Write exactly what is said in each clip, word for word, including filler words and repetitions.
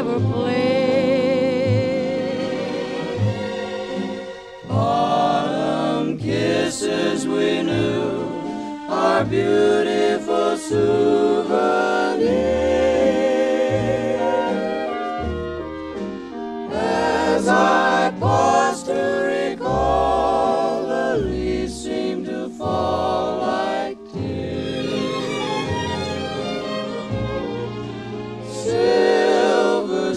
never play. Autumn kisses we knew are beautiful souvenirs. As I pause to recall, the leaves seem to fall like tears. Silver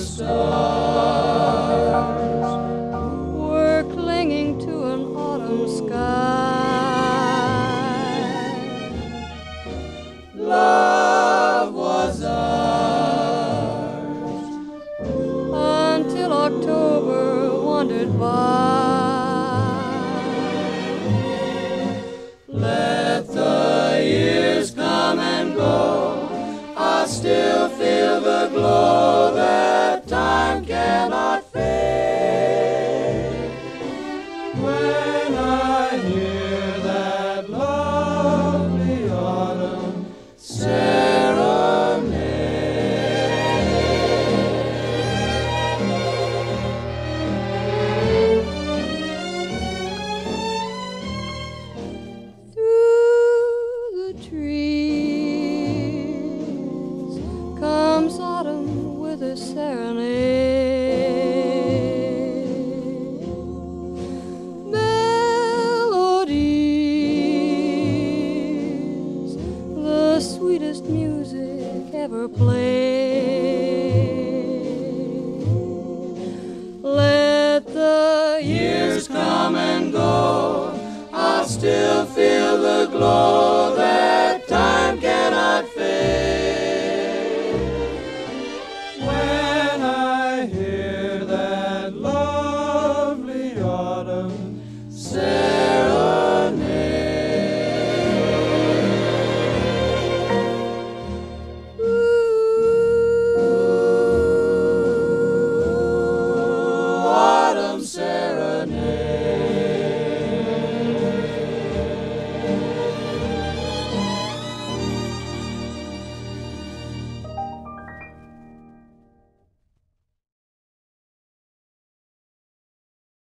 stars were clinging to an autumn sky. Love was ours Until October wandered by. Let the years come and go, I still feel the glow that time cannot fade. When I hear that lovely autumn serenade. Through the trees comes autumn with a serenade.